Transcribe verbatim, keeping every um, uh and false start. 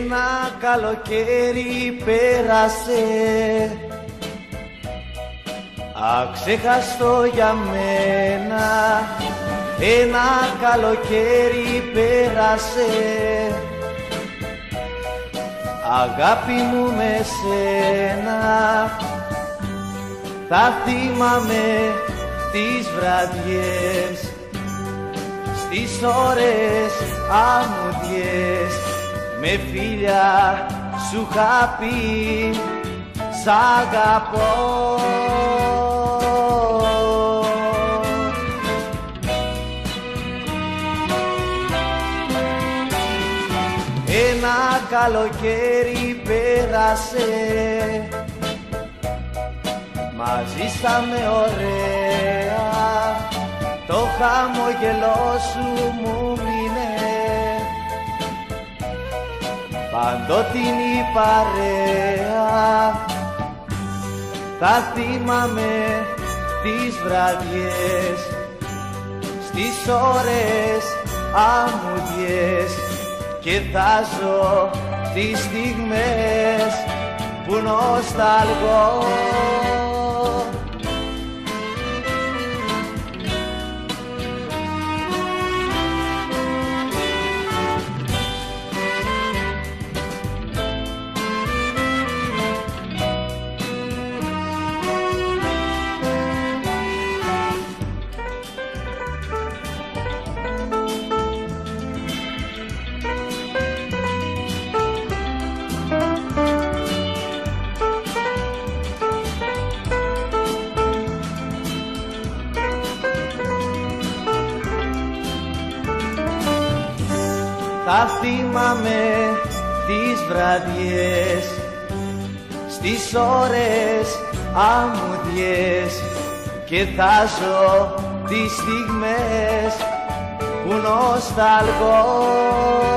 Ένα καλοκαίρι πέρασε αξέχαστο για μένα. Ένα καλοκαίρι πέρασε, αγάπη μου με σένα. Θα θυμάμαι τις βραδιές, στις ώρες αμμουδιές, με φίλια σου είχα πει σ' αγαπώ. Ένα καλοκαίρι πέρασε, μαζί στάμε ωραία, το χαμόγελό σου μου μείνε, παντοτινή παρέα. Θα θυμάμαι τις βραδιές, στις ώρες αμμουδιές, και θα ζω τις στιγμές που νοσταλγώ. Θα θυμάμαι τις βραδιές, στις ώρες αμμουδιές, και θα ζω τις στιγμές που νοσταλγώ.